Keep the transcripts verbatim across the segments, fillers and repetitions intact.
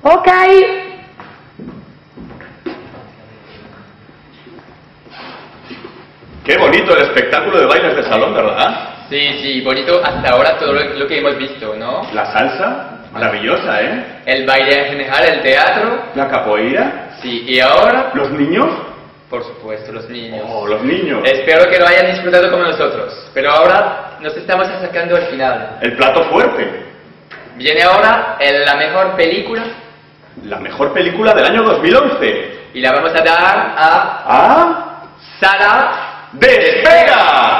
Ok. Qué bonito el espectáculo de bailes de salón, ¿verdad? Sí, sí, bonito hasta ahora todo lo, lo que hemos visto, ¿no? La salsa, maravillosa, ¿eh? El baile en general, el teatro. La capoeira. Sí, y ahora, ¿Los niños? por supuesto, los niños. Oh, los niños. Espero que lo hayan disfrutado como nosotros. Pero ahora nos estamos acercando al final. El plato fuerte. Viene ahora el- la mejor película La mejor película del año dos mil once. y la vamos a dar a ¡Ah! Sala ¡Despega!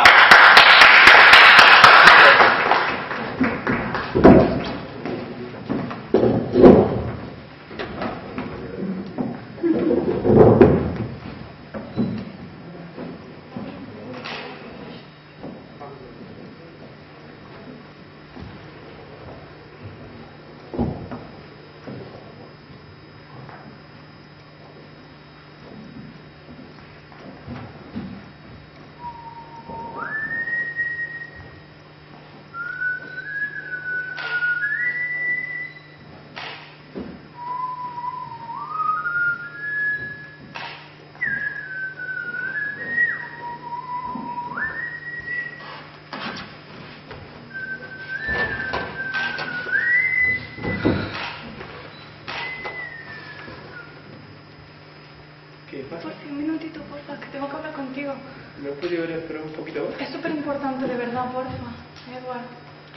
¿Qué pasa? Por fin, un minutito, porfa, que tengo que hablar contigo. ¿No he podido esperar un poquito más? Es súper importante, de verdad, porfa. Edward.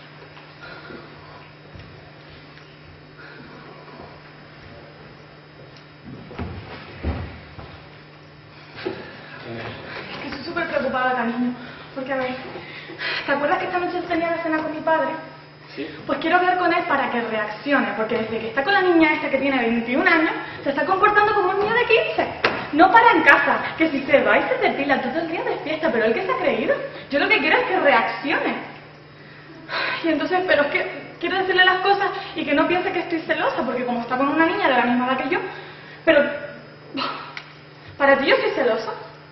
Es que estoy súper preocupada, cariño. Porque, a ver, ¿te acuerdas que esta noche tenía la cena con mi padre? Sí. Pues quiero hablar con él para que reaccione, porque desde que está con la niña esta que tiene veintiún años, se está comportando como un niño de quince. No para en casa, que si se va y se depila todo el día de fiesta, pero él que se ha creído. Yo lo que quiero es que reaccione. Y entonces, pero es que quiero decirle las cosas y que no piense que estoy celosa, porque como está con una niña de la misma edad que yo, pero... ¿Para ti yo soy celosa?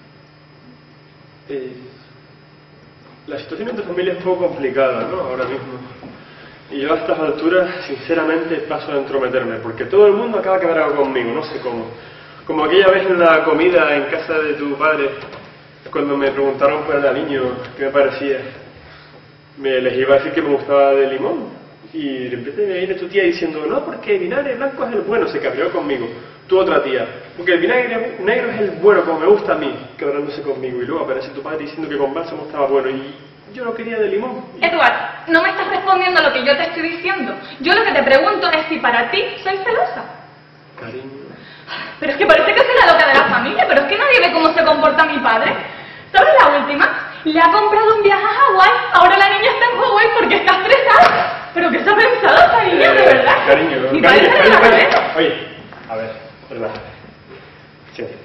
Eh, la situación en tu familia es un poco complicada, ¿no? Ahora mismo. Y yo a estas alturas, sinceramente, paso a entrometerme, porque todo el mundo acaba quebrado conmigo, no sé cómo. Como aquella vez en la comida en casa de tu padre, cuando me preguntaron por el aliño, qué me parecía. Me les iba a decir que me gustaba de limón. Y de repente me viene tu tía diciendo, no, porque el vinagre blanco es el bueno, se cabreó conmigo. Tu otra tía, porque el vinagre negro es el bueno, como me gusta a mí, quebrándose conmigo. Y luego aparece tu padre diciendo que con bálsamo estaba bueno. Y yo no quería de limón. Edward, no me estás respondiendo a lo que yo te estoy diciendo. Yo lo que te pregunto es si para ti soy celosa. Cariño. Pero es que parece que soy la loca de la familia, pero es que nadie ve cómo se comporta mi padre. ¿Sabes la última? Le ha comprado un viaje a Hawái. Ahora la niña está en Hawái porque está estresada. ¿Pero qué se ha pensado esta niña, de verdad? Cariño, Mi cariño, padre se cariño, la cariño. cabeza. Oye, a ver, relájate. Siéntate.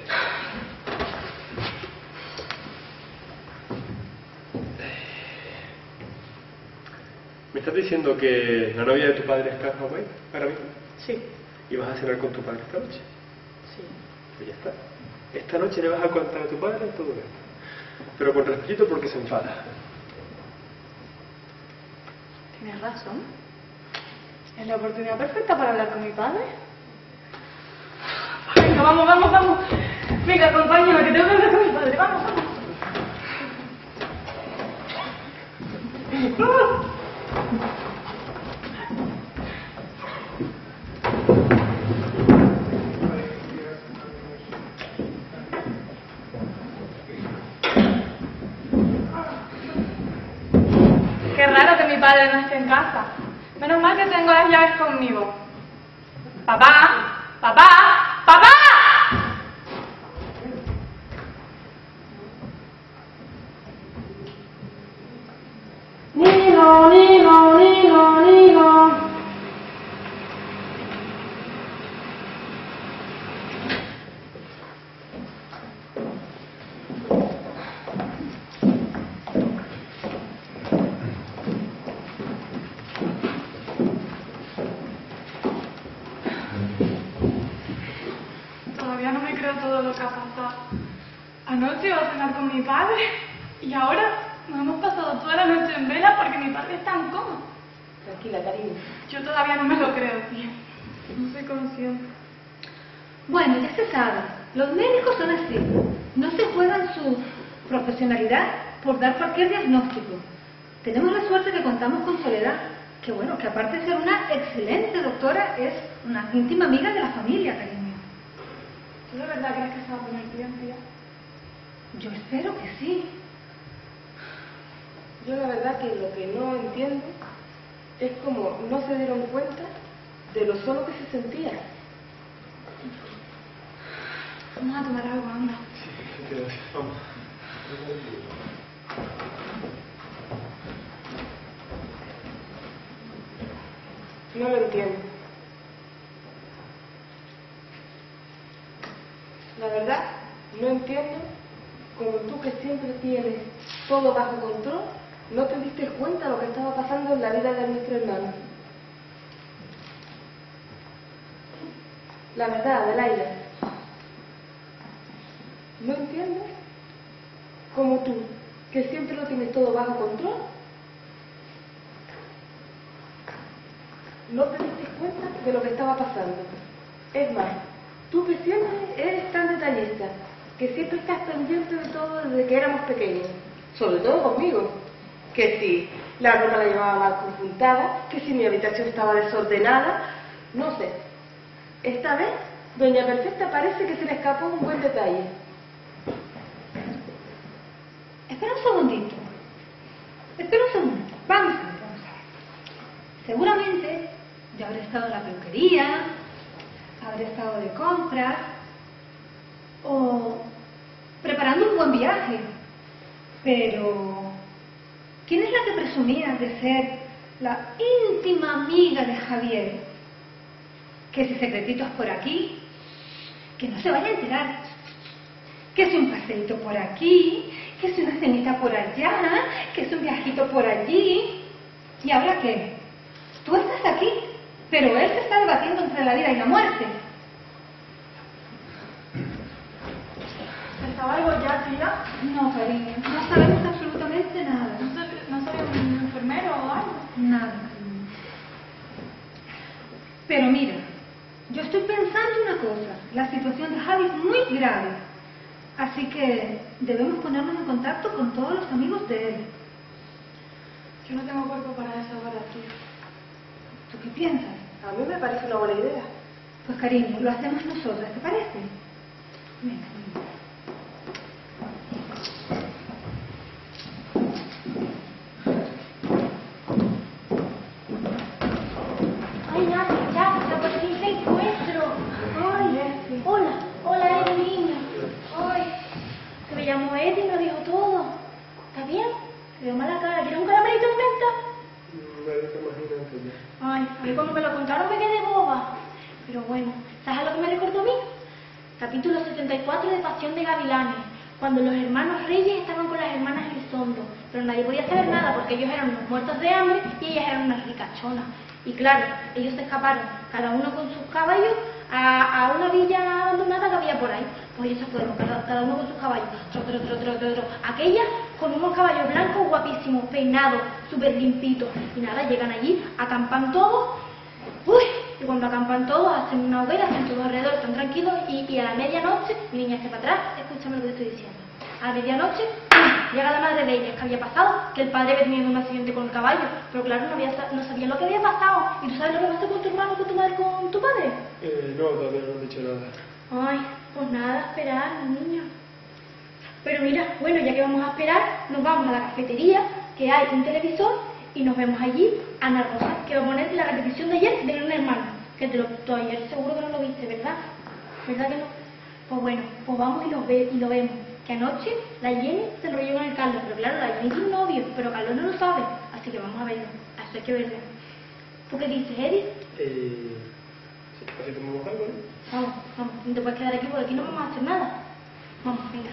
¿Me estás diciendo que la novia de tu padre está en Hawái ahora mismo? Sí, ¿Y vas a cenar con tu padre esta noche? sí. Pues ya está. Esta noche le vas a contar a tu padre todo esto. Pero con respeto porque se enfada. Tienes razón. Es la oportunidad perfecta para hablar con mi padre. Venga, vamos, vamos, vamos. Venga, acompáñame, que tengo que hablar con mi padre. Vamos, vamos. ¡Vamos! Qué raro que mi padre no esté en casa. Menos mal que tengo las llaves conmigo. Papá, papá, papá. Nino, Nino, Nino, Nino. Todavía no me creo todo lo que ha pasado. Anoche iba a cenar con mi padre y ahora nos hemos pasado toda la noche en vela porque mi padre está en coma. Tranquila, cariño. Yo todavía no me lo creo, tío. No soy consciente. Bueno, ya se sabe. Los médicos son así. No se juegan su profesionalidad por dar cualquier diagnóstico. Tenemos la suerte que contamos con Soledad, que bueno, que aparte de ser una excelente doctora, es una íntima amiga de la familia, cariño. ¿Tú de verdad crees que se va a poner bien, tía? Yo espero que sí. Yo la verdad que lo que no entiendo es cómo no se dieron cuenta de lo solo que se sentía. Vamos a tomar algo, anda. Sí, gracias. Vamos. No lo entiendo. La verdad, no entiendo cómo tú, que siempre tienes todo bajo control, no te diste cuenta de lo que estaba pasando en la vida de nuestro hermano. La verdad, Adelaida, no entiendo cómo tú, que siempre lo tienes todo bajo control, no te diste cuenta de lo que estaba pasando. Es más, tú que siempre eres tan detallista, que siempre estás pendiente de todo desde que éramos pequeños, sobre todo conmigo, que si la ropa la llevaba mal conjuntada, que si mi habitación estaba desordenada, no sé. Esta vez, Doña Perfecta parece que se le escapó un buen detalle. Espera un segundito. Espera un segundito. Vamos a ver, vamos a ver. Seguramente yo habré estado en la peluquería, habré estado de compras o preparando un buen viaje. Pero ¿quién es la que presumía de ser la íntima amiga de Javier? Que si secretitos por aquí, que no se vaya a enterar. Que si un paseíto por aquí, que si una cenita por allá, que si un viajito por allí. ¿Y ahora qué? Tú estás aquí, pero él se está debatiendo entre la vida y la muerte. ¿Se sabe algo ya, tía? No, cariño, no sabemos absolutamente nada. ¿No sabe, no sabe un enfermero o algo? Nada, cariño. Pero mira, yo estoy pensando una cosa. La situación de Javi es muy grave. Así que debemos ponernos en contacto con todos los amigos de él. Yo no tengo cuerpo para eso ahora, tía. ¿Tú qué piensas? A mí me parece una buena idea. Pues cariño, lo hacemos nosotras, ¿te parece? Venga, venga. Ay, Nati, ya, ya por fin te encuentro. Ay, hola, hola, Edi, niña. Ay, se me llamó Edi y nos dijo todo. ¿Está bien? Se veo mala cara. ¿Quieres un caramelito de menta? Ay, a mí cuando me lo contaron me quedé boba. Pero bueno, ¿sabes a lo que me recordó a mí? Capítulo setenta y cuatro de Pasión de Gavilanes, cuando los hermanos Reyes estaban con las hermanas Elizondo, pero nadie podía saber nada porque ellos eran unos muertos de hambre y ellas eran unas ricachonas. Y claro, ellos se escaparon, cada uno con sus caballos, a, a una villa abandonada que había por ahí. Pues ellos se fueron, cada, cada uno con sus caballos, tro, tro, tro, tro, tro, tro. Aquellas con unos caballos blancos guapísimos, peinados, súper limpitos. Y nada, llegan allí, acampan todos. Uy, y cuando acampan todos, hacen una hoguera, están todos alrededor, están tranquilos. Y, y a la medianoche, mi niña, esté para atrás, escúchame lo que estoy diciendo. A la medianoche, llega la madre de ellas. ¿Qué había pasado? Que el padre había tenido un accidente con el caballo. Pero claro, no, había, no sabía lo que había pasado. ¿Y tú sabes lo que pasó con tu hermano, con tu madre, con tu padre? Eh, no, todavía no han dicho nada. Ay, pues nada, esperar, niño. Pero mira, bueno, ya que vamos a esperar, nos vamos a la cafetería, que hay un televisor, y nos vemos allí a Ana Rosa, que va a poner la repetición de ayer de un hermano. Que te lo tú ayer seguro que no lo viste, ¿verdad? ¿Verdad que no? Pues bueno, pues vamos y lo, ve, y lo vemos. Que anoche la Jenny se enrolló con el Carlos, pero claro, la Jenny tiene un novio, pero Carlos no lo sabe, así que vamos a verlo, así hay que verlo. ¿Tú qué dices, Edith? Eh... Sí, así tomamos algo, ¿no? Vamos, vamos, no te puedes quedar aquí porque aquí no vamos a hacer nada. Vamos, venga.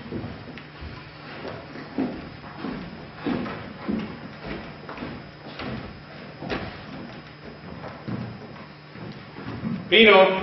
Pino.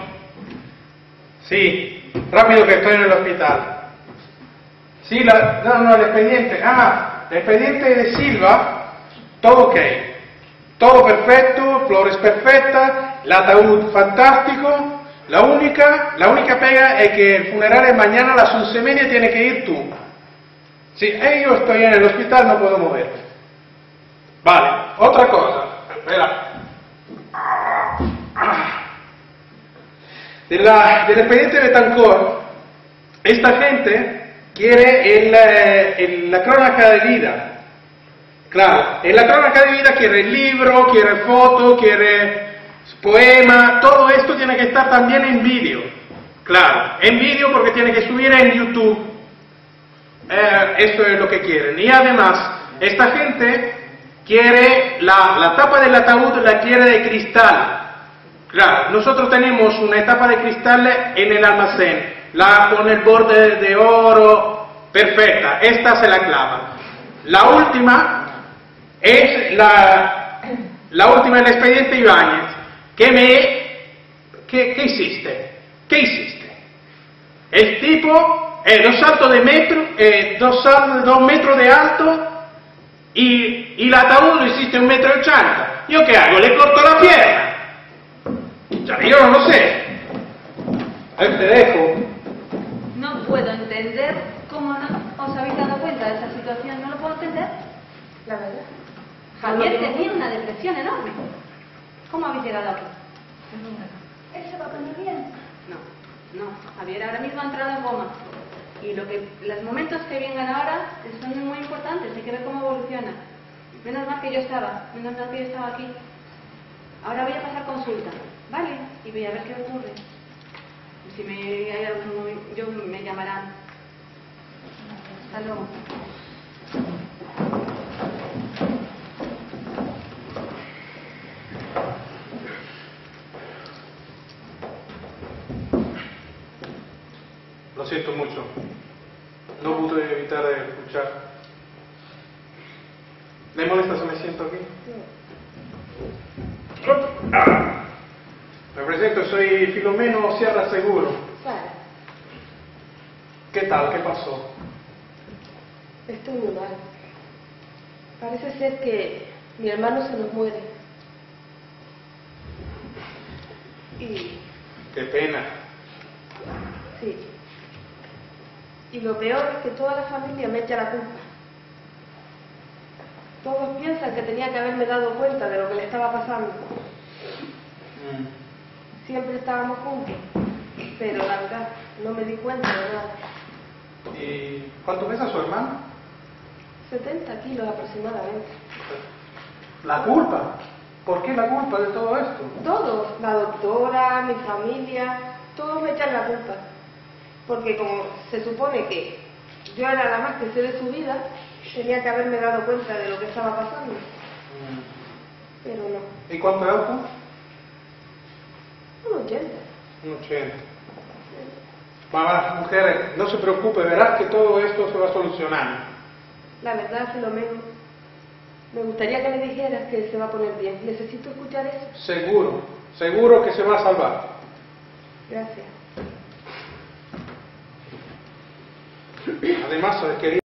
Sí, rápido que estoy en el hospital. Sí, la, no, no, el expediente. Ah, el expediente de Silva, todo ok. Todo perfecto, lindo, flores perfectas, el ataúd fantástico. La única, la única pega es que el funeral es mañana a las once y media, tiene que ir tú. Si yo estoy en el hospital, no puedo moverme. Vale, otra cosa. Espera. De la, del expediente de Betancourt, esta gente quiere el, el, la crónica de vida. Claro, en la crónica de vida quiere el libro, quiere foto, quiere poema, todo esto tiene que estar también en vídeo. Claro, en vídeo porque tiene que subir en YouTube. Eh, esto es lo que quieren. Y además, esta gente quiere la, la tapa del ataúd, la quiere de cristal. Claro, nosotros tenemos una tapa de cristal en el almacén, la con el borde de oro, perfecta, esta se la clava. La última es la, la última del expediente Ibáñez, que me... ¿Qué, qué hiciste? ¿Qué hiciste? El tipo es dos saltos de metro, eh, dos, dos metros de alto y, y el ataúd lo hiciste un metro ochenta. ¿Yo qué hago? ¿Le corto la pierna? Ya, yo no lo sé. Ahí te dejo. No puedo entender cómo no os habéis dado cuenta de esa situación. No lo puedo entender. La verdad. Javier tenía una depresión enorme. ¿Cómo habéis llegado aquí? ¿Él se va a poner bien? No, no. Javier ahora mismo ha entrado en coma. Y lo que, los momentos que vengan ahora son muy importantes. Hay que ver cómo evoluciona. Menos mal que yo estaba. Menos mal que yo estaba aquí. Ahora voy a pasar consulta. ¿Vale? Y voy a ver qué ocurre. Si me, hay algún, yo me llamarán. Hasta luego. Lo siento mucho. No pude evitar escuchar. ¿Le molesta si me siento aquí? Ah. Me presento, soy Filomeno Sierra Seguro. Vale. ¿Qué tal? ¿Qué pasó? Estoy muy mal. Parece ser que mi hermano se nos muere. Y... Qué pena. sí. Y lo peor es que toda la familia me echa la culpa. Todos piensan que tenía que haberme dado cuenta de lo que le estaba pasando. Mm. Siempre estábamos juntos, pero la verdad, no me di cuenta de nada. ¿Y cuánto pesa su hermano? setenta kilos aproximadamente. La culpa. ¿Por qué la culpa de todo esto? Todos, la doctora, mi familia, todos me echan la culpa. Porque como se supone que yo era la más que sé de su vida, tenía que haberme dado cuenta de lo que estaba pasando. Mm. Pero no. ¿Y cuánto es alto? Un ochenta. Un ochenta. Mamá, mujeres, no se preocupe, verás que todo esto se va a solucionar. La verdad, Filomeno, me gustaría que me dijeras que se va a poner bien. Necesito escuchar eso. Seguro, seguro que se va a salvar. Gracias. Además, quería